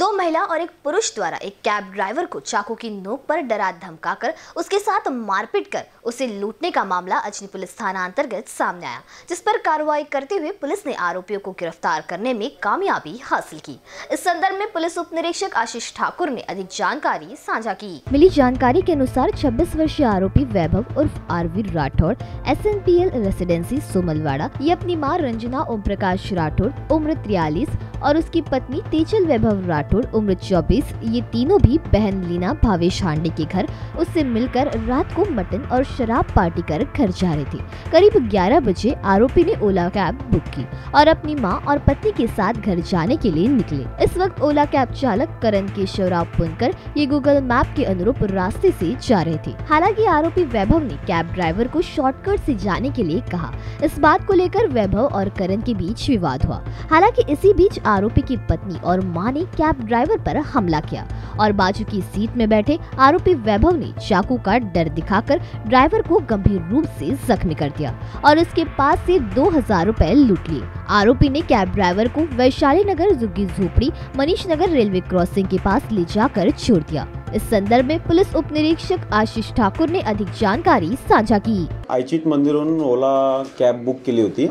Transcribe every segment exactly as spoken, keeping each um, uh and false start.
दो महिला और एक पुरुष द्वारा एक कैब ड्राइवर को चाकू की नोक पर डरा धमकाकर उसके साथ मारपीट कर उसे लूटने का मामला अजनी पुलिस थाना अंतर्गत सामने आया, जिस पर कार्रवाई करते हुए पुलिस ने आरोपियों को गिरफ्तार करने में कामयाबी हासिल की। इस संदर्भ में पुलिस उप निरीक्षक आशीष ठाकुर ने अधिक जानकारी साझा की। मिली जानकारी के अनुसार छब्बीस वर्षीय आरोपी वैभव उर्फ RV Rathod S N P L residency Somalwada, ये अपनी मां रंजना ओम प्रकाश राठौड़ उम्र तिरालीस और उसकी पत्नी तेजल वैभव राठौड़ उम्र चौबीस, ये तीनों भी बहन लीना भावेश हांडे के घर उससे मिलकर रात को मटन और शराब पार्टी कर घर जा रहे थे। करीब ग्यारह बजे आरोपी ने ओला कैब बुक की और अपनी मां और पत्नी के साथ घर जाने के लिए निकले। इस वक्त ओला कैब चालक करण केशव राव पुनकर ये गूगल मैप के अनुरूप रास्ते से जा रहे थे। हालांकि आरोपी वैभव ने कैब ड्राइवर को शॉर्टकट से जाने के लिए कहा। इस बात को लेकर वैभव और करण के बीच विवाद हुआ। हालांकि इसी बीच आरोपी की पत्नी और मां ने कैब ड्राइवर पर हमला किया और बाजू की सीट में बैठे आरोपी वैभव ने चाकू का डर दिखाकर ड्राइवर को गंभीर रूप से जख्मी कर दिया और उसके पास से दो हजार रुपए लूट लिए। आरोपी ने कैब ड्राइवर को वैशाली नगर झुग्गी झोपड़ी मनीष नगर रेलवे क्रॉसिंग के पास ले जाकर छोड़ दिया। इस संदर्भ में पुलिस उप निरीक्षक आशीष ठाकुर ने अधिक जानकारी साझा की। आयचित मंदिरहून ओला कॅब बुक केली होती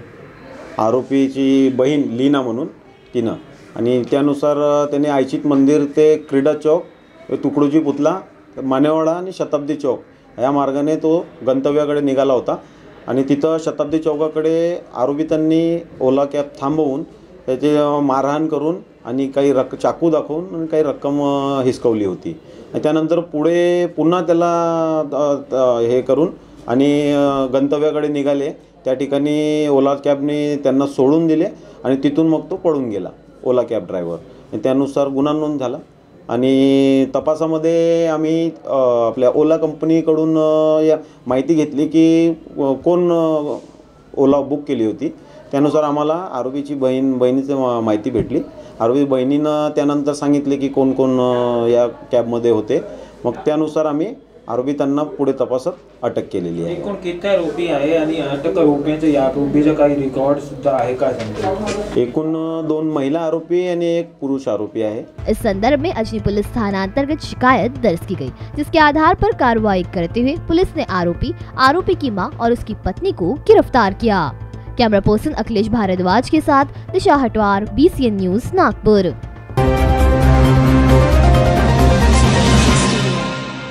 आरोपीची बहीण लीना म्हणून तिनं, आणि त्यानुसार त्याने आयचित मंदिर ते क्रीडा चौक, तुकडोजी पुतला, मानेवाडा आणि शताब्दी चौक या मार्गाने तो गंतव्याकडे निघाला होता आणि तिथं शताब्दी चौकाकडे आरोपितांनी ओला कॅब थांबवून त्याचे मारहाण करून आणि काही रक चाकू दाखवून आणि काही रक्कम हिसकवली होती। त्यानंतर पुढे पुन्हा त्याला हे करून आणि गंतव्याकडे निघाले। त्या ठिकाणी ओला कॅबने त्यांना सोडून दिले आणि तिथून मग तो पळून गेला ओला कॅब ड्रायव्हर। त्यानुसार गुन्हा नोंद झाला आणि तपासामध्ये आम्ही आपल्या ओला कंपनीकडून या माहिती घेतली की कोण ओला बुक केली होती। त्यानुसार आम्हाला आरोपीची बहीण बहिणीची माहिती भेटली। आरोपी बहिणीनं त्यानंतर सांगितले की कोण कोण या कॅबमध्ये होते। मग त्यानुसार आम्ही आरोपितांना पुढे तपासात अटक केलेली आहे। एकूण किती आरोपी आहे आणि अटक आरोपींचे यापूर्वीचे काही रेकॉर्ड सुद्धा आहे का समजा? एकूण दोन महिला आरोपी आणि एक पुरुष आरोपी आहे। इस संदर्भ में अजनी पुलिस थाना अंतर्गत शिकायत दर्ज की गई, जिसके आधार पर कार्रवाई करते हुए पुलिस ने आरोपी आरोपी की मां और उसकी पत्नी को गिरफ्तार किया। कैमरा पर्सन अखिलेश भारद्वाज के साथ Disha Hatwar, B C N news Nagpur.